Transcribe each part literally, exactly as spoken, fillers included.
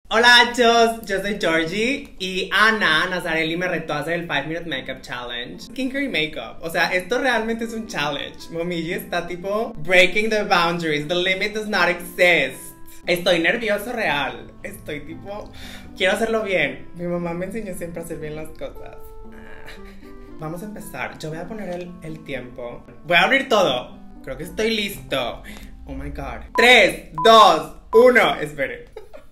Hola chos, yo soy Georgie y Ana Nazarelli me retó a hacer el five minute Makeup Challenge. Skincare y makeup, o sea, esto realmente es un challenge. Momiji está tipo breaking the boundaries, the limit does not exist. Estoy nervioso real, estoy tipo, quiero hacerlo bien. Mi mamá me enseñó siempre a hacer bien las cosas. Vamos a empezar, yo voy a poner el, el tiempo. Voy a abrir todo, creo que estoy listo. Oh my god. tres, dos, uno, espere.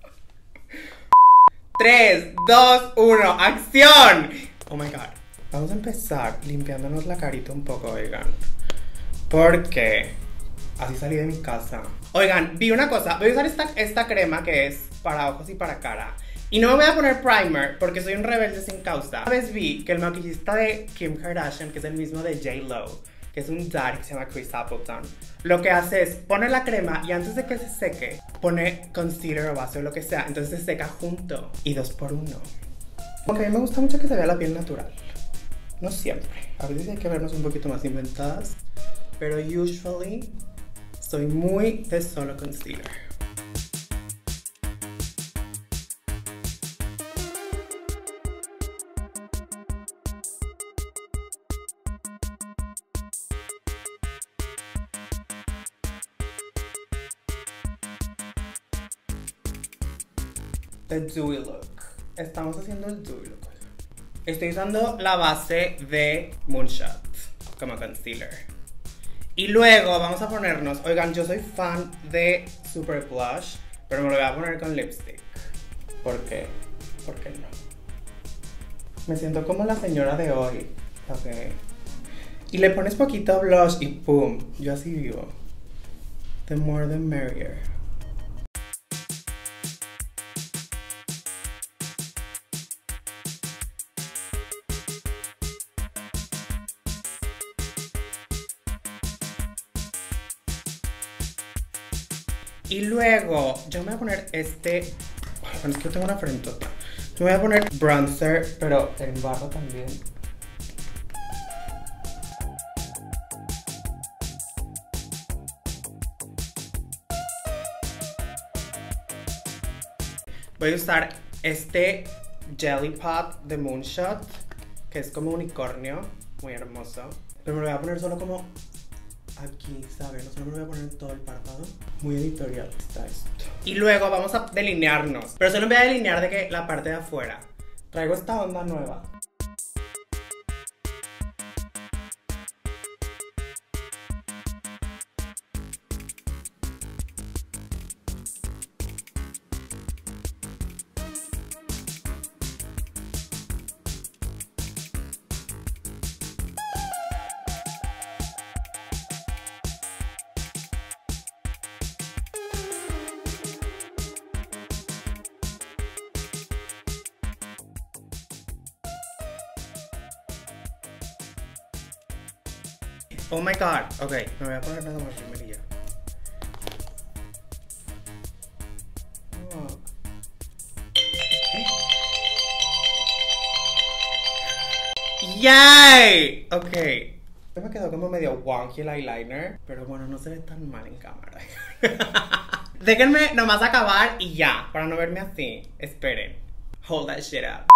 tres, dos, uno, ¡acción! Oh my god. Vamos a empezar limpiándonos la carita un poco, oigan. Porque así salí de mi casa. Oigan, vi una cosa. Voy a usar esta, esta crema que es para ojos y para cara. Y no me voy a poner primer porque soy un rebelde sin causa. Una vez vi que el maquillista de Kim Kardashian, que es el mismo de J Lo, que es un dad que se llama Chris Appleton, lo que hace es pone la crema y antes de que se seque pone concealer o base o lo que sea, entonces se seca junto y dos por uno. Porque a mí me gusta mucho que se vea la piel natural, no siempre, a veces hay que vernos un poquito más inventadas, pero usually soy muy de solo concealer. The dewy look. Estamos haciendo el dewy look. Estoy usando la base de Moonshot como concealer. Y luego vamos a ponernos, oigan, yo soy fan de Super Blush, pero me lo voy a poner con lipstick. ¿Por qué? ¿Por qué no? Me siento como la señora de hoy. Ok. Y le pones poquito blush y pum, yo así vivo. The more the merrier. Y luego yo me voy a poner este. Bueno, es que yo tengo una frentota. Yo me voy a poner bronzer, pero en barro también. Voy a usar este Jelly Pop de Moonshot, que es como unicornio, muy hermoso. Pero me lo voy a poner solo como aquí, ¿sabes? No solo me lo voy a poner en todo el párpado. Muy editorial está esto. Y luego vamos a delinearnos. Pero solo me voy a delinear de que la parte de afuera. Traigo esta onda nueva. Oh my god. Ok, me voy a poner nada más primerilla. Oh. ¡Yay! Ok. Me quedó como medio wonky el eyeliner, pero bueno, no se ve tan mal en cámara. Déjenme nomás acabar y ya, para no verme así. Esperen. Hold that shit up.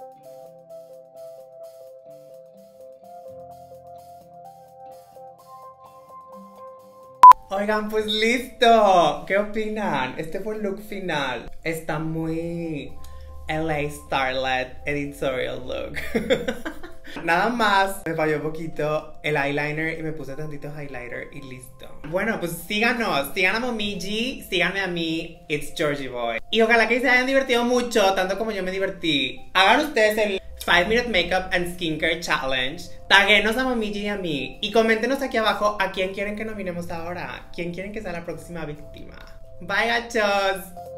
Oigan, pues listo. ¿Qué opinan? Este fue el look final. Está muy L A Starlet editorial look. Nada más, me falló un poquito el eyeliner y me puse tantito highlighter y listo. Bueno, pues síganos, sigan a Momiji, síganme a mí, it's Georgie Boy. Y ojalá que se hayan divertido mucho, tanto como yo me divertí. Hagan ustedes el five minute Makeup and Skincare Challenge. Taguenos a Momiji y a mí. Y coméntenos aquí abajo a quién quieren que nominemos ahora. ¿Quién quieren que sea la próxima víctima? Bye, gachos.